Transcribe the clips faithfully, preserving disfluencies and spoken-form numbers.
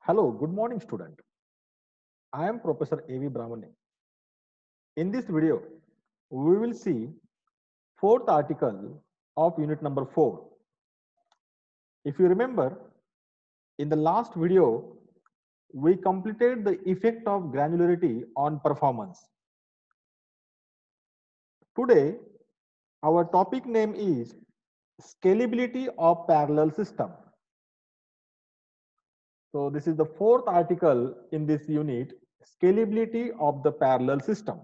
Hello, good morning student. I am Professor A V Brahmani. In this video, we will see fourth article of unit number four. If you remember, in the last video, we completed the effect of granularity on performance. Today, our topic name is scalability of parallel system. So this is the fourth article in this unit, scalability of the parallel system.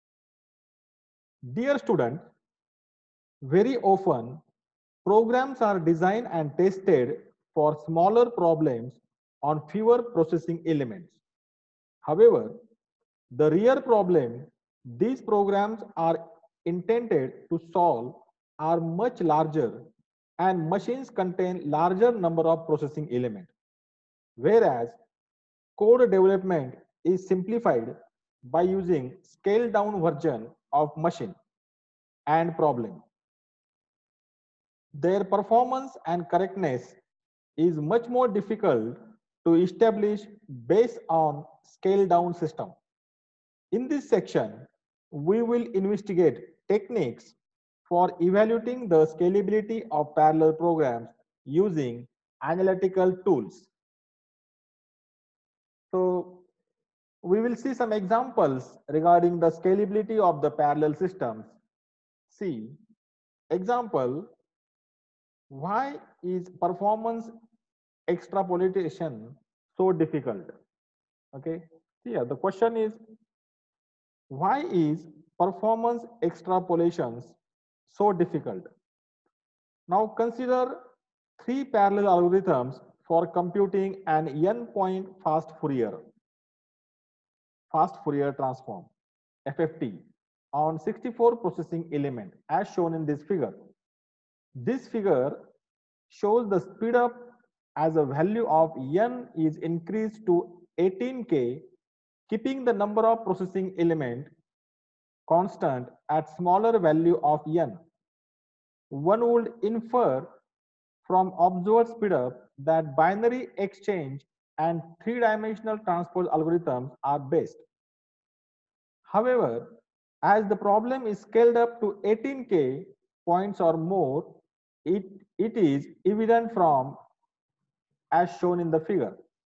Dear students, very often programs are designed and tested for smaller problems on fewer processing elements. However, the real problem these programs are intended to solve are much larger, and machines contain larger number of processing elements. Whereas code development is simplified by using scaled down version of machine and problem. Their performance and correctness is much more difficult to establish based on scale down system. In this section, we will investigate techniques for evaluating the scalability of parallel programs using analytical tools. So we will see some examples regarding the scalability of the parallel systems. See, example, why is performance extrapolation so difficult? Okay, here the question is, why is performance extrapolations so difficult? Now consider three parallel algorithms for computing an n-point fast Fourier fast Fourier transform F F T on sixty-four processing element as shown in this figure. This figure shows the speed up as a value of n is increased to eighteen K, keeping the number of processing element constant at smaller value of n. One would infer from observed speedup that binary exchange and three-dimensional transpose algorithms are best. However, as the problem is scaled up to eighteen K points or more, it, it is evident from, as shown in the figure,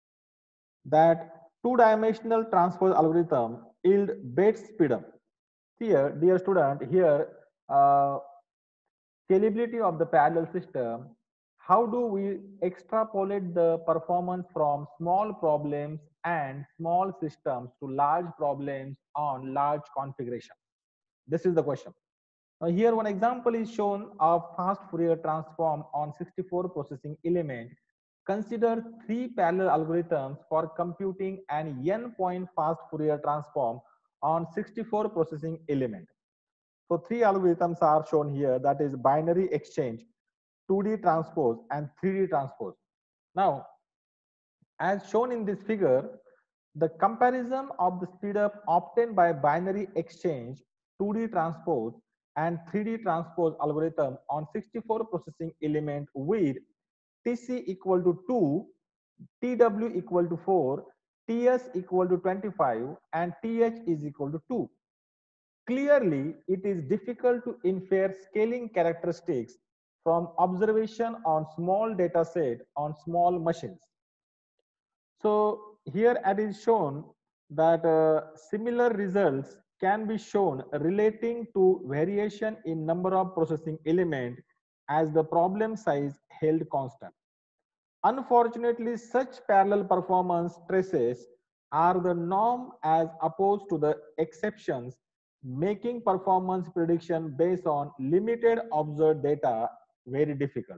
that two-dimensional transpose algorithm yield best speedup. Here, dear student, here uh, scalability of the parallel system, how do we extrapolate the performance from small problems and small systems to large problems on large configuration? This is the question. Now here one example is shown of fast Fourier transform on sixty-four processing element. Consider three parallel algorithms for computing an n-point fast Fourier transform on sixty-four processing element. So three algorithms are shown here, that is binary exchange, two D transpose and three D transpose. Now, as shown in this figure, the comparison of the speedup obtained by binary exchange, two D transpose and three D transpose algorithm on sixty-four processing element with T C equal to two, T W equal to four, T S equal to twenty-five and T H is equal to two. Clearly, it is difficult to infer scaling characteristics from observation on small data set on small machines. So here it is shown that uh, similar results can be shown relating to variation in number of processing element as the problem size held constant. Unfortunately, such parallel performance traces are the norm as opposed to the exceptions, making performance prediction based on limited observed data very difficult.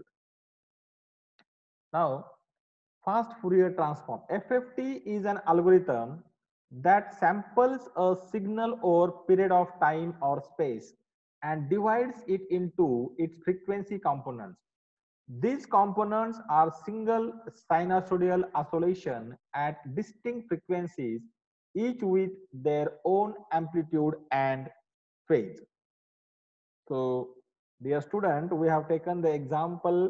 Now, fast Fourier transform. F F T is an algorithm that samples a signal over period of time or space and divides it into its frequency components. These components are single sinusoidal oscillation at distinct frequencies, each with their own amplitude and phase. So, dear student, we have taken the example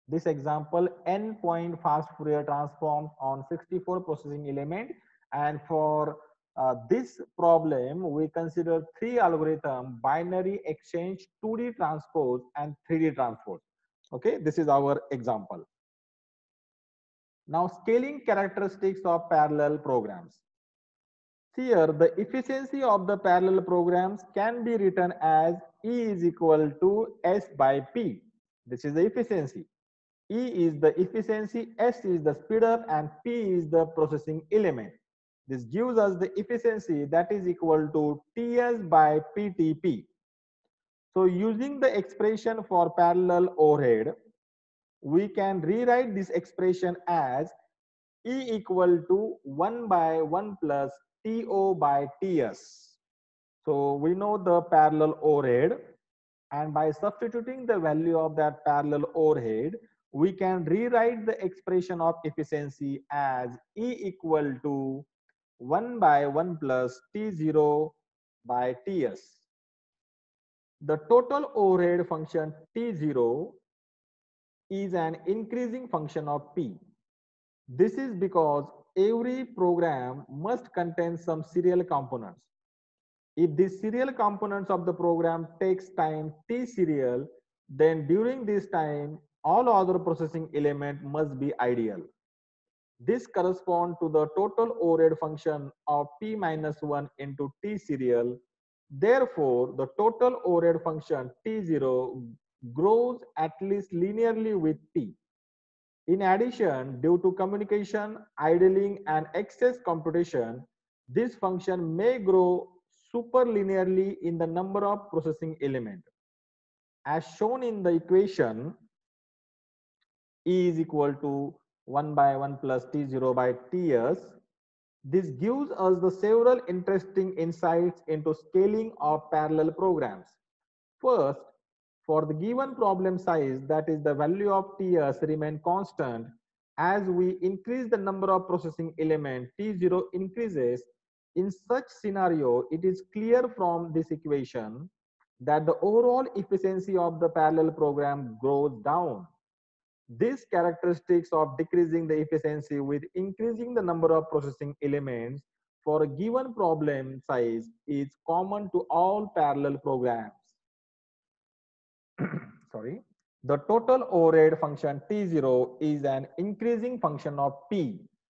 This example, n point fast Fourier transforms on sixty-four processing element, and for uh, this problem we consider three algorithm: binary exchange, two D transpose, and three D transpose. Okay, this is our example. Now, scaling characteristics of parallel programs. Here, the efficiency of the parallel programs can be written as E is equal to S by P. This is the efficiency. E is the efficiency, S is the speed up, and P is the processing element. This gives us the efficiency that is equal to T S by P T P. So using the expression for parallel overhead, we can rewrite this expression as E equal to one by one plus T O by T S. So we know the parallel overhead, and by substituting the value of that parallel overhead, we can rewrite the expression of efficiency as E equal to one by one plus T zero by T S. The total overhead function T zero is an increasing function of P. This is because every program must contain some serial components. If the serial components of the program takes time T serial, then during this time, all other processing element must be ideal. This corresponds to the total overhead function of P minus one into T serial. Therefore, the total overhead function T zero grows at least linearly with P. In addition, due to communication, idling, and excess computation, this function may grow superlinearly in the number of processing elements. As shown in the equation, E is equal to one by one plus T zero by Ts. This gives us the several interesting insights into scaling of parallel programs. First, for the given problem size, that is the value of Ts remain constant, as we increase the number of processing element, T zero increases. In such scenario, it is clear from this equation that the overall efficiency of the parallel program goes down. These characteristics of decreasing the efficiency with increasing the number of processing elements for a given problem size is common to all parallel programs. Sorry. The total overhead function T zero is an increasing function of P.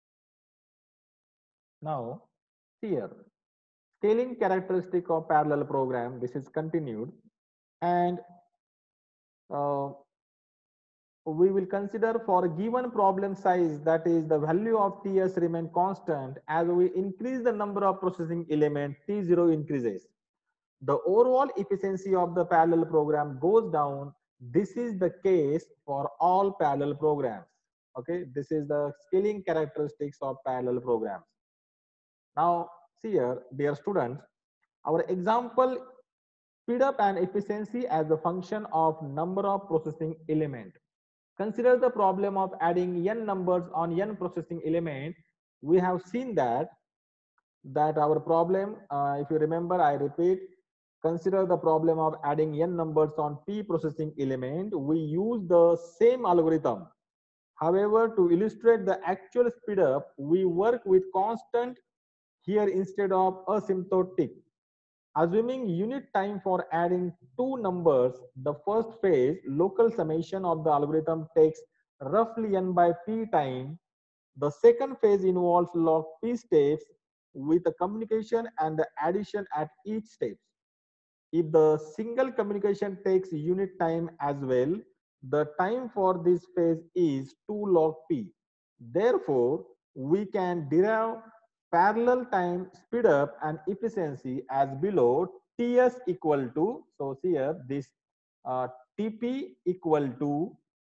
Now, here, scaling characteristic of parallel program, this is continued, and uh, we will consider for a given problem size, that is the value of Ts remain constant. As we increase the number of processing element, T zero increases. The overall efficiency of the parallel program goes down. This is the case for all parallel programs. Okay, this is the scaling characteristics of parallel programs. Now, see here, dear students, our example speed up and efficiency as a function of number of processing element. Consider the problem of adding n numbers on n processing element. We have seen that that our problem, uh, if you remember, I repeat, consider the problem of adding n numbers on p processing element. We use the same algorithm. However, to illustrate the actual speed up, we work with constant here instead of asymptotic. Assuming unit time for adding two numbers, the first phase, local summation of the algorithm, takes roughly n by p time. The second phase involves log p steps with the communication and the addition at each step. If the single communication takes unit time as well, the time for this phase is two log p. Therefore, we can derive parallel time speed up and efficiency as below. Ts equal to, so here this uh, Tp equal to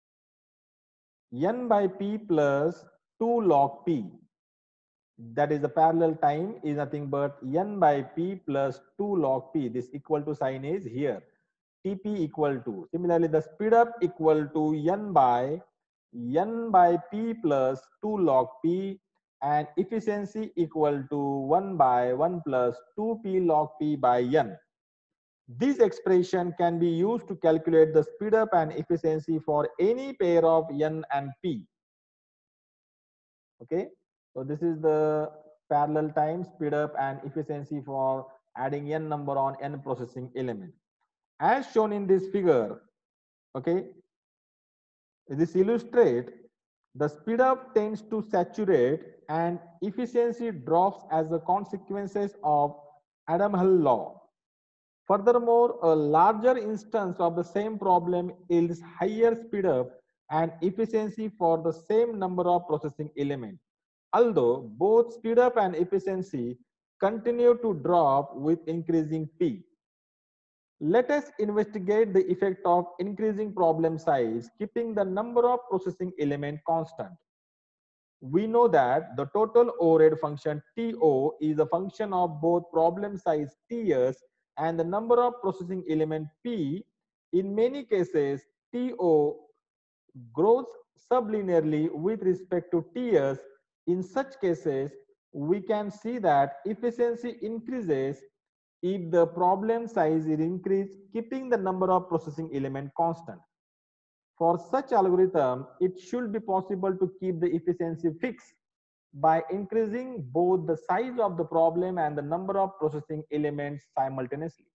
n by p plus two log p. That is the parallel time is nothing but n by p plus two log p. This equal to sign is here. Tp equal to, similarly the speed up equal to n by n by p plus two log p, and efficiency equal to one by one plus two p log p by n. This expression can be used to calculate the speed up and efficiency for any pair of n and p. Okay, so this is the parallel time, speed up and efficiency for adding n number on n processing element. As shown in this figure, okay, this illustrate the speed up tends to saturate and efficiency drops as a consequences of Adam-Hull law. Furthermore, a larger instance of the same problem yields higher speed up and efficiency for the same number of processing elements, although both speed up and efficiency continue to drop with increasing P. Let us investigate the effect of increasing problem size, keeping the number of processing element constant. We know that the total overhead function T O is a function of both problem size T S and the number of processing element P. In many cases, T O grows sublinearly with respect to T S. In such cases, we can see that efficiency increases if the problem size is increased, keeping the number of processing element constant. For such algorithm, it should be possible to keep the efficiency fixed by increasing both the size of the problem and the number of processing elements simultaneously.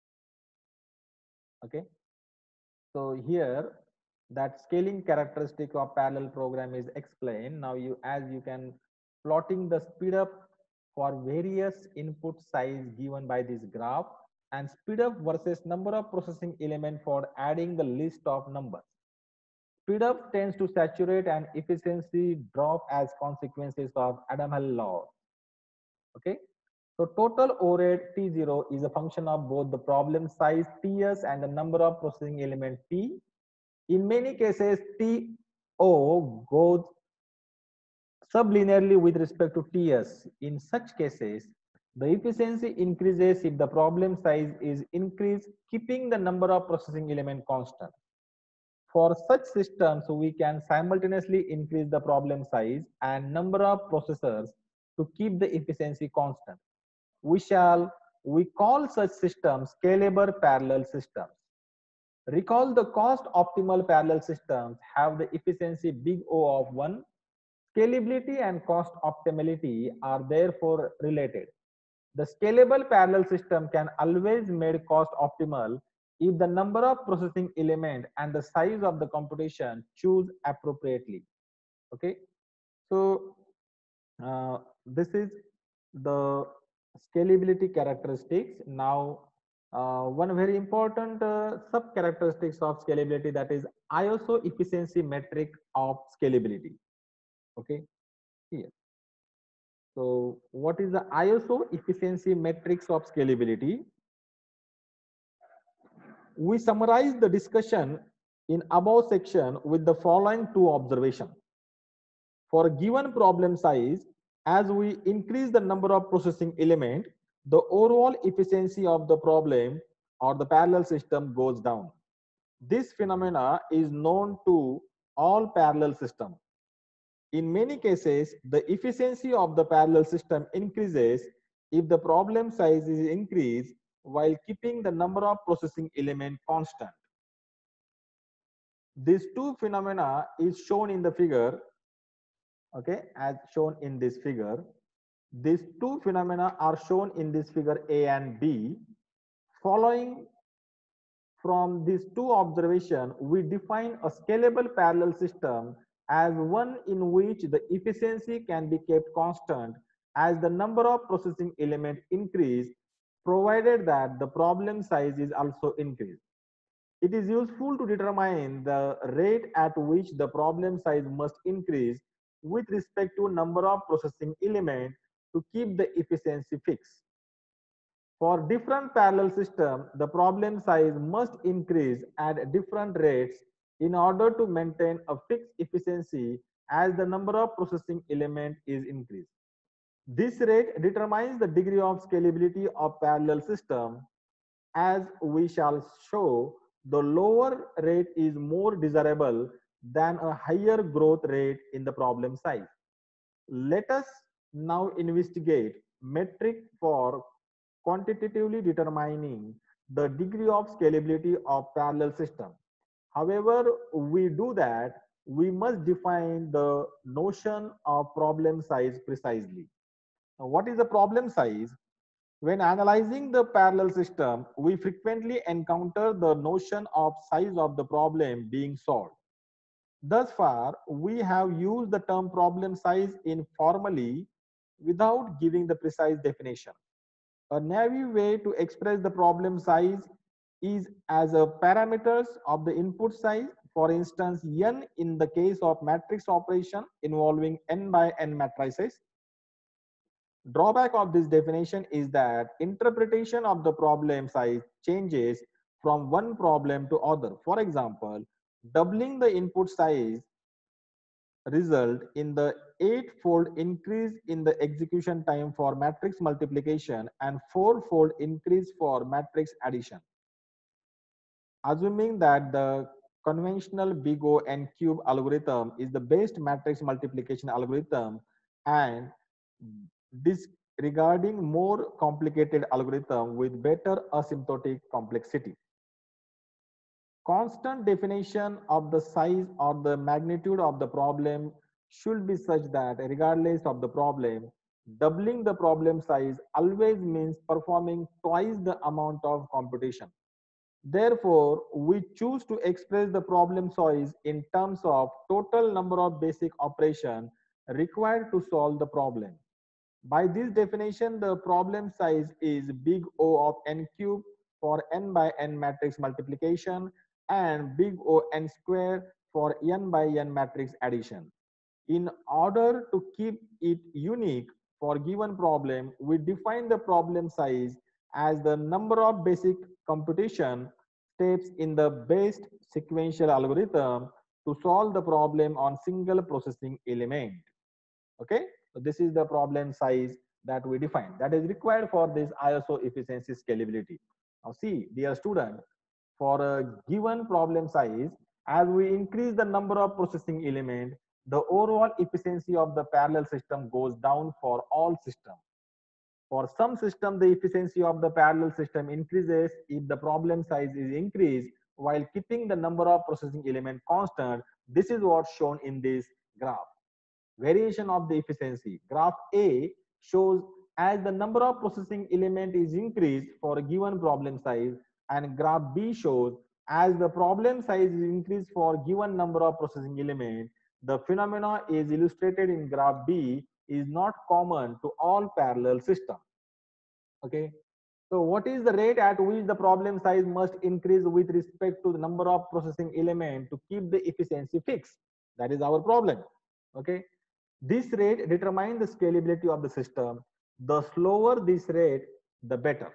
Okay, so here that scaling characteristic of parallel program is explained. Now you, as you can, plotting the speed up for various input size given by this graph and speed up versus number of processing element for adding the list of numbers. Speed up tends to saturate and efficiency drop as consequences of Adam-Hull law. Okay, so total overhead T zero is a function of both the problem size T S and the number of processing element P. In many cases, T O goes sublinearly with respect to T S. In such cases, the efficiency increases if the problem size is increased, keeping the number of processing element constant. For such systems, we can simultaneously increase the problem size and number of processors to keep the efficiency constant. We shall we call such systems scalable parallel systems. Recall the cost optimal parallel systems have the efficiency big O of one. Scalability and cost optimality are therefore related. The scalable parallel system can always made cost optimal if the number of processing element and the size of the computation choose appropriately. Okay, so uh, this is the scalability characteristics. Now uh, one very important uh, sub characteristics of scalability, that is I S O efficiency metric of scalability. Okay, here. So what is the I S O efficiency metrics of scalability? We summarize the discussion in above section with the following two observations. For a given problem size, as we increase the number of processing element, the overall efficiency of the problem or the parallel system goes down. This phenomena is known to all parallel systems. In many cases, the efficiency of the parallel system increases if the problem size is increased while keeping the number of processing element constant. These two phenomena is shown in the figure, okay, as shown in this figure. These two phenomena are shown in this figure A and B. Following from these two observations, we define a scalable parallel system as one in which the efficiency can be kept constant as the number of processing elements increase, provided that the problem size is also increased. It is useful to determine the rate at which the problem size must increase with respect to number of processing elements to keep the efficiency fixed. For different parallel systems, the problem size must increase at different rates in order to maintain a fixed efficiency as the number of processing elements is increased. This rate determines the degree of scalability of parallel system. As we shall show, the lower rate is more desirable than a higher growth rate in the problem size. Let us now investigate metric for quantitatively determining the degree of scalability of parallel system. However, we do that, we must define the notion of problem size precisely. Now, what is the problem size? When analyzing the parallel system, we frequently encounter the notion of size of the problem being solved. Thus far, we have used the term problem size informally without giving the precise definition. A naive way to express the problem size is as a parameters of the input size. For instance, n in the case of matrix operation involving n by n matrices. Drawback of this definition is that interpretation of the problem size changes from one problem to other. For example, doubling the input size result in the eight-fold increase in the execution time for matrix multiplication and four-fold increase for matrix addition. Assuming that the conventional big O n cube algorithm is the best matrix multiplication algorithm and disregarding more complicated algorithm with better asymptotic complexity. Constant definition of the size or the magnitude of the problem should be such that regardless of the problem, doubling the problem size always means performing twice the amount of computation. Therefore, we choose to express the problem size in terms of total number of basic operations required to solve the problem. By this definition, the problem size is big O of n cube for n by n matrix multiplication and big O n square for n by n matrix addition. In order to keep it unique for given problem, we define the problem size as the number of basic computation steps in the best sequential algorithm to solve the problem on single processing element. Okay, so this is the problem size that we define that is required for this I S O efficiency scalability. Now see, dear student, for a given problem size, as we increase the number of processing element, the overall efficiency of the parallel system goes down for all systems. For some system, the efficiency of the parallel system increases if the problem size is increased while keeping the number of processing element constant. This is what's shown in this graph. Variation of the efficiency. Graph A shows as the number of processing element is increased for a given problem size, and graph B shows as the problem size is increased for given number of processing element. The phenomena is illustrated in graph B is not common to all parallel systems. Okay. So what is the rate at which the problem size must increase with respect to the number of processing element to keep the efficiency fixed? That is our problem. Okay. This rate determines the scalability of the system. The slower this rate, the better.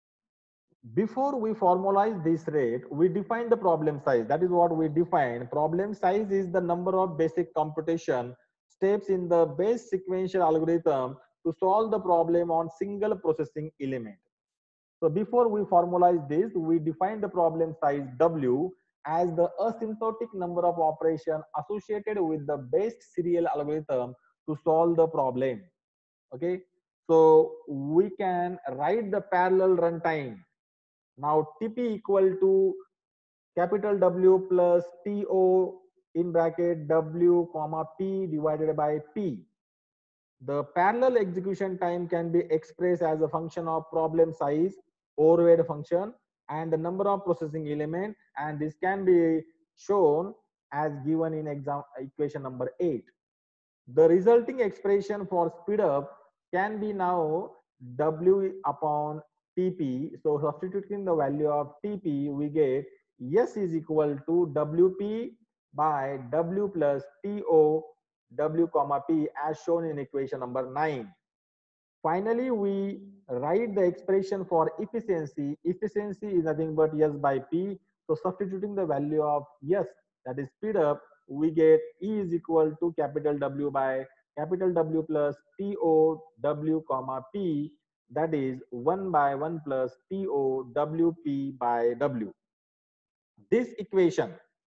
Before we formalize this rate, we define the problem size. That is what we define. Problem size is the number of basic computation steps in the base sequential algorithm to solve the problem on single processing element. So before we formalize this, we define the problem size W as the asymptotic number of operations associated with the best serial algorithm to solve the problem. Okay, so we can write the parallel runtime. Now T P equal to capital W plus T O in bracket W comma P divided by P. The parallel execution time can be expressed as a function of problem size, overhead function, and the number of processing element, and this can be shown as given in exam equation number eight. The resulting expression for speed up can be now W upon T P. So substituting the value of T P, we get S is equal to W P by W plus T O W comma P as shown in equation number nine. Finally, we write the expression for efficiency. Efficiency is nothing but S by P. So substituting the value of S, that is speed up, we get E is equal to capital W by capital W plus T O W comma P, that is one by one plus T O W P by W. This equation,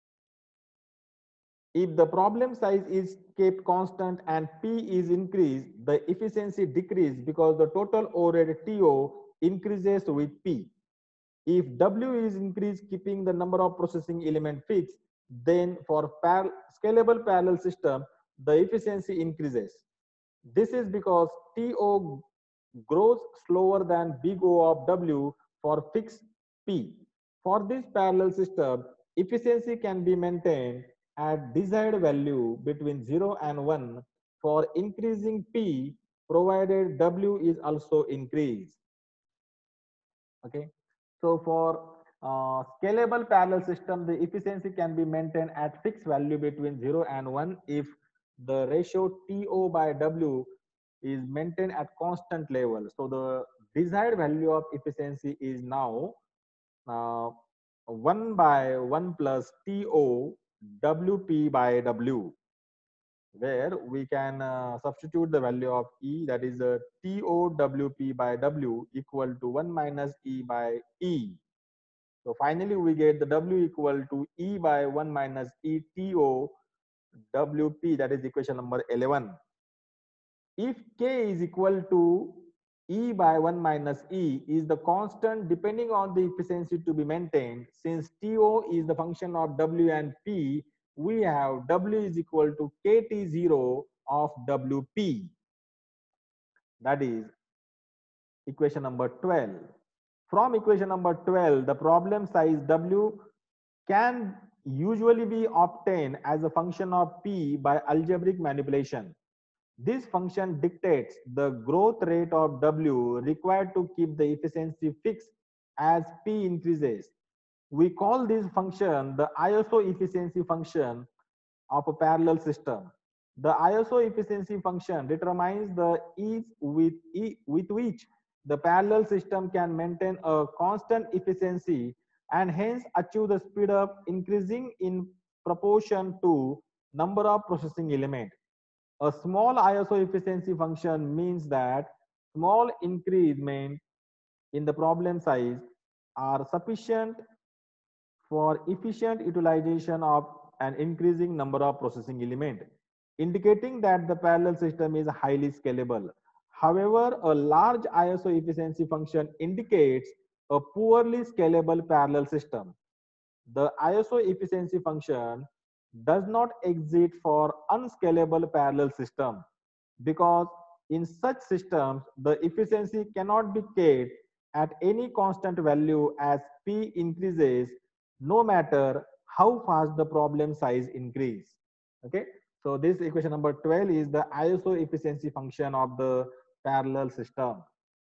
if the problem size is kept constant and P is increased, the efficiency decreases because the total overhead T O increases with P. If W is increased keeping the number of processing element fixed, then for par scalable parallel system, the efficiency increases. This is because T O grows slower than big O of W for fixed P. For this parallel system, efficiency can be maintained at desired value between zero and one for increasing P, provided W is also increased. Okay, so for uh, scalable parallel system, the efficiency can be maintained at fixed value between zero and one if the ratio T O by W is maintained at constant level. So the desired value of efficiency is now uh, one by one plus T O W P by W, where we can uh, substitute the value of E, that is uh, T O W P by W equal to one minus E by E. So finally we get the W equal to E by one minus E T O W P, that is equation number eleven. If K is equal to E by one minus E is the constant depending on the efficiency to be maintained, since T O is the function of W and P, we have W is equal to K T zero of W P. That is equation number twelve. From equation number twelve, the problem size W can usually be obtained as a function of P by algebraic manipulation. This function dictates the growth rate of W required to keep the efficiency fixed as P increases. We call this function the I S O efficiency function of a parallel system. The I S O efficiency function determines the ease with, e with which the parallel system can maintain a constant efficiency and hence achieve the speed up increasing in proportion to number of processing element. A small I S O efficiency function means that small increment in the problem size are sufficient for efficient utilization of an increasing number of processing element, indicating that the parallel system is highly scalable. However, a large I S O efficiency function indicates a poorly scalable parallel system. The I S O efficiency function does not exist for unscalable parallel system because in such systems the efficiency cannot be kept at any constant value as P increases no matter how fast the problem size increase. Okay, so this equation number twelve is the I S O efficiency function of the parallel system.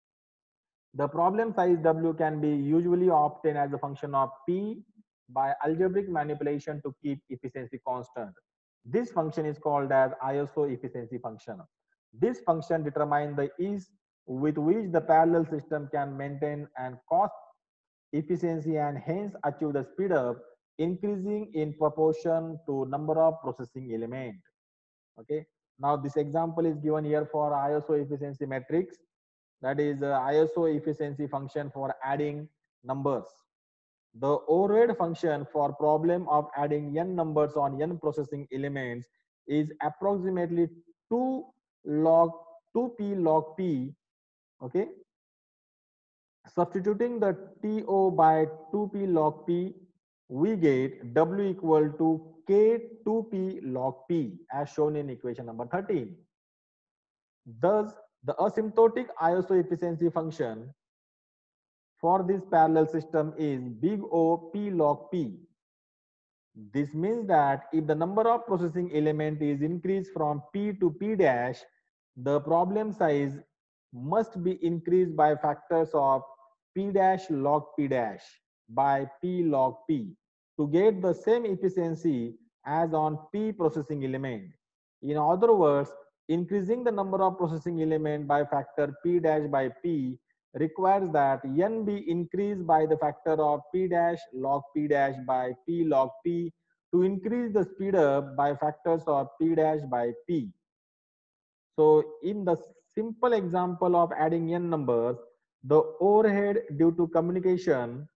The problem size W can be usually obtained as a function of P by algebraic manipulation to keep efficiency constant. This function is called as I S O efficiency function. This function determines the ease with which the parallel system can maintain and cost efficiency and hence achieve the speed up increasing in proportion to number of processing element. Okay, now this example is given here for I S O efficiency matrix, that is uh, I S O efficiency function for adding numbers. The overhead function for problem of adding n numbers on n processing elements is approximately two log two p log p. Okay, substituting the T O by two p log p, we get W equal to K two p log p as shown in equation number thirteen. Thus, the asymptotic I S O efficiency function for this parallel system is big O p log p. This means that if the number of processing element is increased from p to p dash, the problem size must be increased by factors of p dash log p dash by p log p to get the same efficiency as on p processing element. In other words, increasing the number of processing element by factor p dash by p requires that n be increased by the factor of p dash log p dash by p log p to increase the speed up by factors of p dash by p. So in the simple example of adding n numbers, the overhead due to communication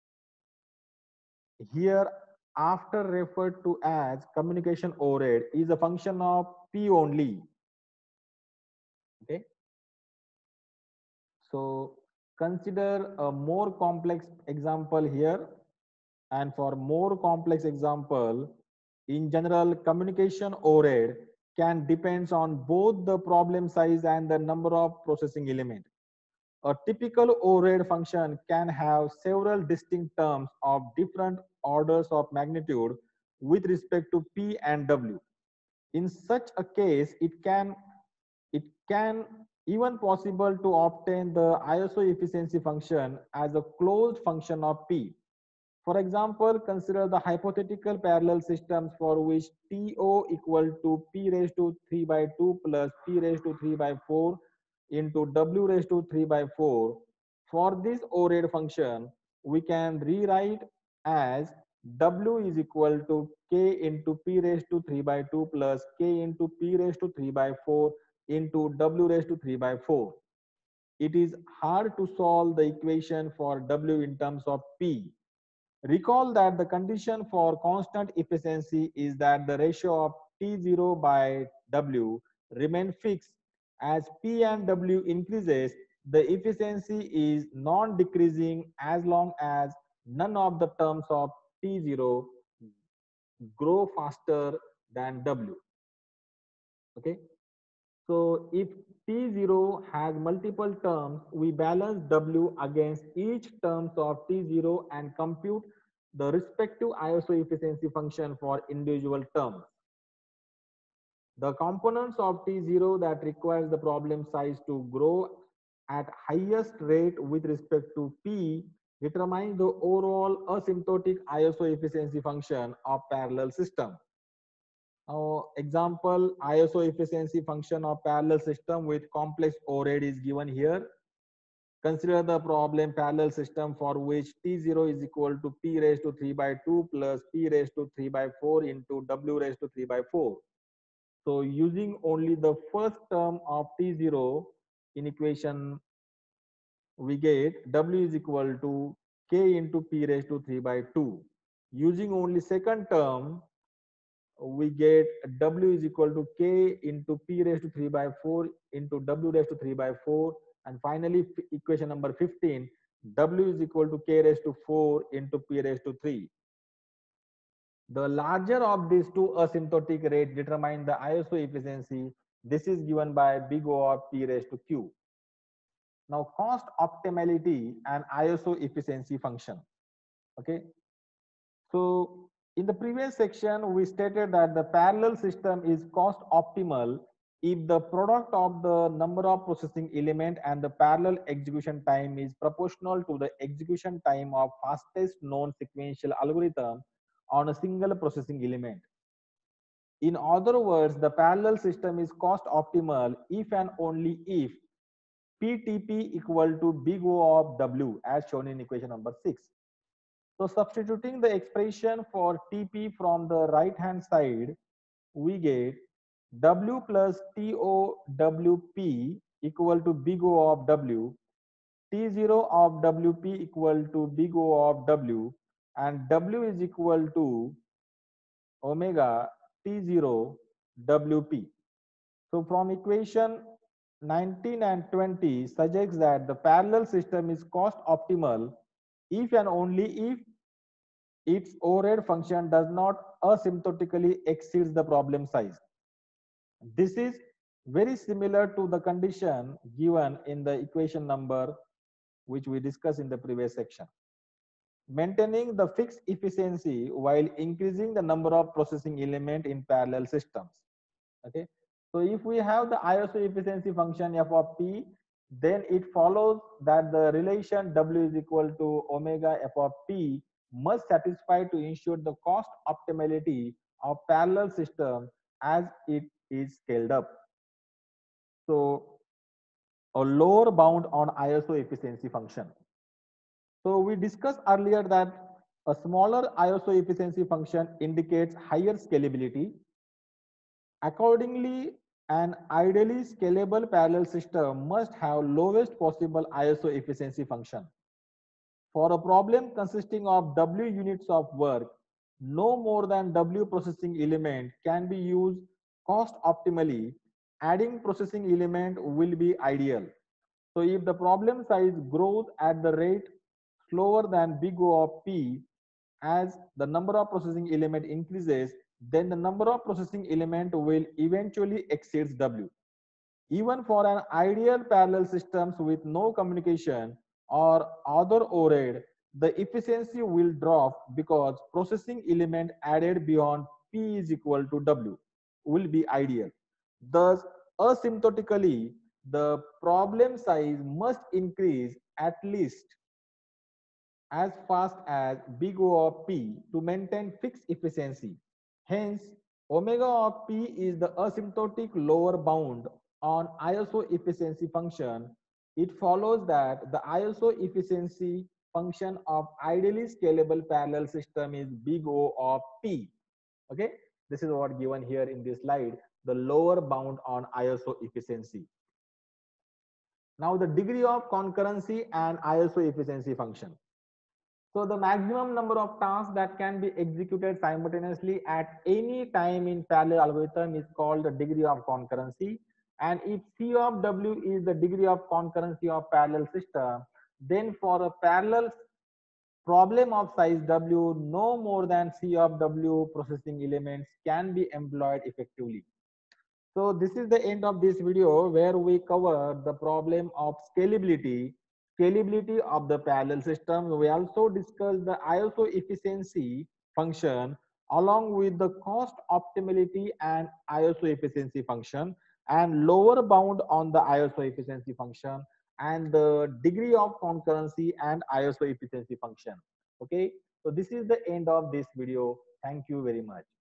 here after referred to as communication overhead is a function of p only. Okay, so Consider a more complex example here. And for more complex example, in general, communication overhead can depends on both the problem size and the number of processing element. A typical overhead function can have several distinct terms of different orders of magnitude with respect to P and W. In such a case, it can it can even possible to obtain the I S O efficiency function as a closed function of P. For example, consider the hypothetical parallel systems for which T O equal to P raised to three by two plus P raised to three by four into W raised to three by four. For this overhead function, we can rewrite as W is equal to K into P raised to three by two plus K into P raised to three by four into W raised to three by four. It is hard to solve the equation for W in terms of P. Recall that the condition for constant efficiency is that the ratio of T zero by W remain fixed. As P and W increases, the efficiency is non-decreasing as long as none of the terms of T zero grow faster than W. Okay. So if T zero has multiple terms, we balance W against each terms of T zero and compute the respective I S O efficiency function for individual terms. The components of T zero that requires the problem size to grow at highest rate with respect to P determines the overall asymptotic I S O efficiency function of parallel system. Now, example, I S O efficiency function of parallel system with complex overhead is given here. Consider the problem parallel system for which T zero is equal to P raised to three by two plus P raised to three by four into W raised to three by four. So using only the first term of T zero in equation, we get W is equal to K into P raised to three by two. Using only second term, we get W is equal to K into P raised to three by four into W raised to three by four. And finally, equation number fifteen, W is equal to K raised to four into P raised to three. The larger of these two asymptotic rates determine the I S O efficiency. This is given by big O of P raised to Q. Now, cost optimality and I S O efficiency function. Okay. So in the previous section, we stated that the parallel system is cost optimal if the product of the number of processing element and the parallel execution time is proportional to the execution time of fastest known sequential algorithm on a single processing element. In other words, the parallel system is cost optimal if and only if P T P equal to big O of W as shown in equation number six. So substituting the expression for T P from the right hand side, we get W plus T O W P equal to big O of W, T zero of W P equal to big O of W, and W is equal to omega T zero W P. So from equation nineteen and twenty suggests that the parallel system is cost optimal if and only if its overhead function does not asymptotically exceeds the problem size. This is very similar to the condition given in the equation number which we discussed in the previous section. Maintaining the fixed efficiency while increasing the number of processing element in parallel systems. Okay. So if we have the I S O efficiency function f of P, then it follows that the relation W is equal to omega f of P must satisfy to ensure the cost optimality of parallel system as it is scaled up. So a lower bound on I S O efficiency function. So we discussed earlier that a smaller I S O efficiency function indicates higher scalability. Accordingly, an ideally scalable parallel system must have lowest possible I S O efficiency function. For a problem consisting of W units of work, no more than W processing element can be used cost optimally. Adding processing element will be ideal. So if the problem size grows at the rate slower than big O of P, as the number of processing element increases, then the number of processing element will eventually exceed W. Even for an ideal parallel systems with no communication or other overhead, the efficiency will drop because processing element added beyond P is equal to W will be ideal. Thus, asymptotically, the problem size must increase at least as fast as big O of P to maintain fixed efficiency. Hence, omega of P is the asymptotic lower bound on I S O efficiency function. It follows that the I S O efficiency function of ideally scalable parallel system is big O of P. Okay, this is what given here in this slide, the lower bound on I S O efficiency. Now the degree of concurrency and I S O efficiency function. So the maximum number of tasks that can be executed simultaneously at any time in parallel algorithm is called the degree of concurrency. And if C of W is the degree of concurrency of parallel system, then for a parallel problem of size W, no more than C of W processing elements can be employed effectively. So this is the end of this video where we cover the problem of scalability, scalability of the parallel system. We also discussed the I S O efficiency function along with the cost optimality and I S O efficiency function and lower bound on the I S O efficiency function and the degree of concurrency and I S O efficiency function. Okay, so this is the end of this video. Thank you very much.